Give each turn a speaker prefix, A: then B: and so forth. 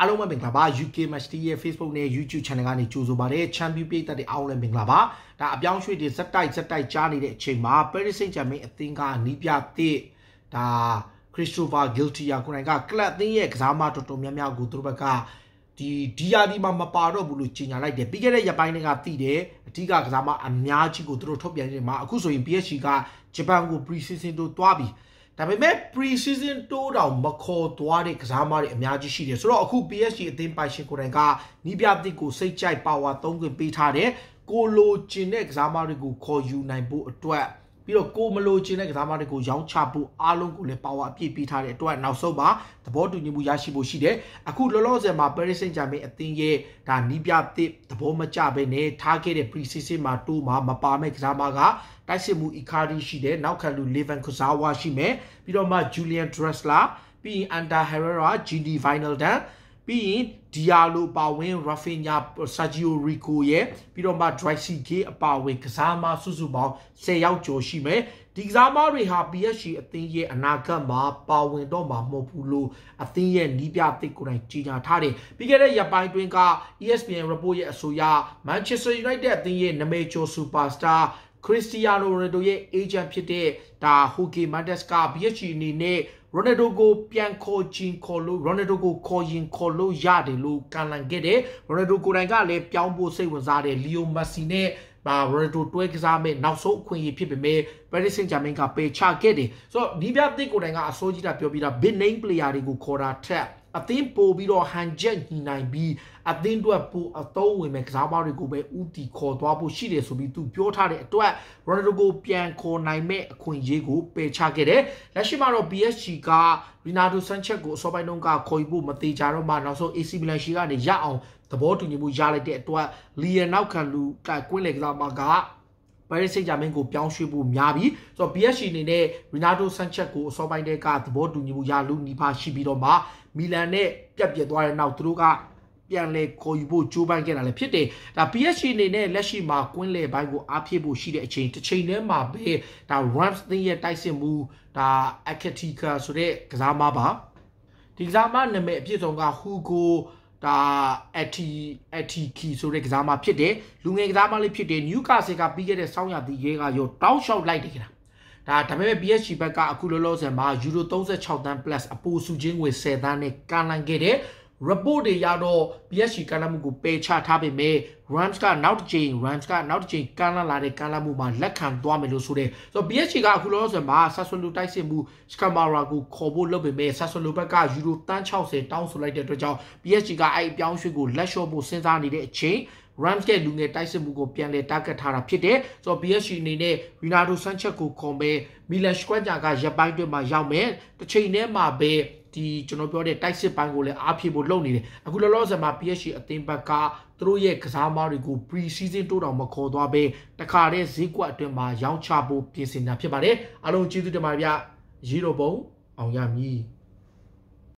A: အားလုံးပဲမင်္ဂလာပါ UK Match ရဲ့ Facebook နဲ့ YouTube Channel ကနေကြိုဆိုပါရစေ Champion ပြည်သက်တွေအားလုံးလည်းမင်္ဂလာပါဒါအပြောင်းရွှေ့တွေဇက်တိုက်ကြားနေတဲ့အချိန်မှာ Paris Saint-Germain အသင်းကနီးပြတဲ့ဒါ Christopher Galtier ကိုယ်တိုင်ကကလပ်အသင်းရဲ့ကစားမတော်တော်များများကိုသူတို့ဘက်ကဒီယာဒီမှာမပါတော့ဘူးလို့ကြေညာလိုက်တယ်ပြီးခဲ့တဲ့ရက်ပိုင်းတွေကသိတယ်အထူးကစားမအများကြီးကိုသူတို့ထုတ်ပြန်နေတယ်မှာအခုဆိုရင် PSG ကဂျပန်ကို pre-season တို့တွားပြီးဒါပေမဲ့ pre-season တိုးတောင်မခေါ်သွားတဲ့ကစားမတွေအများကြီးရှိတယ်ဆိုတော့အခု PSG အသင်းပိုင်ရှင်ကိုယ်တိုင်ကနီးပြသစ်ကိုစိတ်ကြိုက်ပါဝါသုံးခွင့်ပေးထားတယ်ကိုလိုချင်တဲ့ကစားမတွေကိုခေါ်ယူနိုင်ဖို့အတွက်ပြီးတော့ကိုမလိုချင်တဲ့ကစားမတွေကိုရောင်းချဖို့အားလုံးကိုလည်းပါဝါအပြည့်ပေးထားတဲ့အတွက်နောက်ဆုံးမှာသဘောတူညီမှုရရှိဖို့ရှိတယ်အခုလောလောဆယ်မှာ Paris Saint-Germain အသင်းရဲ့ဒါနီးပြသစ်သဘောမကျဘဲနဲ့ထားခဲ့တဲ့ pre-season မှာတိုးမှာမပါမဲ့ကစားမကတိုက်စစ်မှု Icardi ရှိတယ်နောက်ခံလူ Levan Kurzawa ရှိမယ်ပြီးတော့မှ Julian Draxler ပြီးရင် Ander Herrera Gini Wijnaldum ပြီးရင် Diallo ပါဝင် Rafinha Sergio Rico ရဲ့ပြီးတော့မှ Drixi Gay အပါဝင်ကစားမစုစုပေါင်း10ယောက်ကျော်ရှိမယ်ဒီကစားမတွေဟာ PSG အသင်းရဲ့အနာဂတ်မှာပါဝင်တော့မှာမဟုတ်ဘူးလို့အသင်းရဲ့နီးပြသစ်ကိုယ်တိုင်ကြေညာထားတယ်ပြီးခဲ့တဲ့ရက်ပိုင်းတွင်က ESPN report ရဲ့အဆိုအရ Manchester United အသင်းရဲ့နာမည်ကျော် superstar Cristiano Ronaldo ရဲ့ agent ဖြစ်တဲ့ဒါ Jorge Mendes က PSG အနေနဲ့ Ronaldo ကိုပြန်ခေါ်ခြင်းခေါ်လို့ Ronaldo ကိုခေါ်ရင်ခေါ်လို့ရတယ်လို့ကန့်လန့်ခဲ့တယ် Ronaldo ကိုယ်တိုင်ကလည်းပြောင်းဖို့စိတ်ဝင်စားတယ် Leo Messi နဲ့Ronaldo တွဲကစားမဲ့နောက်ဆုံးအခွင့်အရေးဖြစ်ပေမဲ့ Paris Saint-Germain ကပယ်ချခဲ့တယ်ဆိုတော့ဒီပြသစ်ကိုယ်တိုင်ကအစိုးကြီးတာပြောပြီးတာ big name player တွေကိုခေါ်တာထက်အသင်းပို့ပြီးတော့ဟန်ချက်ညီနိုင်ပြီးအသင်းအတွက်ပို့အသုံးဝင်မဲ့ကစားမတွေကိုပဲဥတီခေါ်သွားဖို့ရှိတယ်ဆိုပြီးသူပြောထားတဲ့အတွက် Ronaldo ကိုပြန်ခေါ်နိုင်မဲ့အခွင့်အရေးကိုပယ်ချခဲ့တယ်လက်ရှိမှာတော့ PSG က Renato Sanchez ကိုအစောပိုင်းတုန်းကခေါ်ယူဖို့မသေးကြတော့မှနောက်ဆုံး AC Milan ရှိကနေရအောင်သဘောတူညီမှုရလိုက်တဲ့အတွက်လီယန်နောက်ခံလူကွင်းလေကစားမကParis Saint-Germain ကိုပြောင်းရွှေ့ဖို့များပြီဆိုတော့ PSG အနေနဲ့ Renato Sanchez ကိုအစောပိုင်းတည်းကသဘောတူညီမှုရလူနီးပါးရှိပြီးတော့မှမီလန်နဲ့ပြတ်ပြတ်သွားတဲ့နောက်သူတို့ကပြန်လဲခေါ်ယူဖို့ကြိုးပမ်းခဲ့တာလည်းဖြစ်တယ်ဒါ PSG အနေနဲ့လက်ရှိမှာကွင်းလေဘိုင်းကိုအားဖြည့်ဖို့ရှိတဲ့အချိန်တစ်ချိန်တည်းမှာပဲဒါ Rams သင်းရဲ့တိုက်စစ်မှုဒါ Aketika ဆိုတဲ့ကစားမပါဒီကစားမနာမည်အပြည့်စုံက HugoဒါEkitikeဆိုတဲ့ကစားမဖြစ်တယ်လူငယ်ကစားမလေးဖြစ်တယ် Newcastle ကပြီးခဲ့တဲ့ဆောင်းရာသီရဲကရောတောင်းလျှောက်လိုက်တယ်ခင်ဗျာဒါပေမဲ့ PSG ဘက်ကအခုလောလောဆယ်မှာ Euro 36 သန်း plus အပိုစုချင်းငွေ10သန်းနဲ့ကန်လန်ခဲ့တယ် report တွေရတော့ PSG ကန်လန်မှုကိုပယ်ချထားပေမဲ့ Rams ကနောက်တစ်ချိန်ကန်လန်လာတဲ့ကန်လန်မှုမှာလက်ခံသွားမယ်လို့ဆိုတယ်ဆိုတော့ PSG ကအခုလောလောဆယ်မှာ Sassuolo တိုက်စစ်မှု Scamara ကိုခေါ်ဖို့လုပ်ပေမဲ့ Sassuolo ဘက်က Euro 60တောင်းဆိုလိုက်တဲ့အတွက်ကြောင့် PSG ကအဲ့အပြောင်းရွှေ့ကိုလက်လျှော့ဖို့စဉ်းစားနေတဲ့အချိန် Rams ရဲ့လူငယ်တိုက်စစ်မှုကိုပြန်လဲ target ထားတာဖြစ်တယ်ဆိုတော့ PSG အနေနဲ့ Renato Sanchez ကိုခေါ်မယ် Milan Skriniar ကရပ်ပိုင်းတွင်မှာရောက်မယ်တစ်ချိန်တည်းမှာပဲဒီကျွန်တော်ပြောတဲ့တိုက်စစ်ပိုင်းကိုလည်းအားဖြည့်ဖို့လုပ်နေတယ်အခုလောလောဆယ်မှာ PSG အသင်းဘက်ကသူတို့ရဲ့ကစားမတွေကို pre-season တိုးတောင်မခေါ်သွားဘဲတခါတည်းဈေးကွက်အတွင်းမှာရောင်းချဖို့ပြင်ဆင်တာဖြစ်ပါတယ်အားလုံးကျေးဇူးတင်ပါတယ်ဗျရေတော်ပုံအောင်ရမည်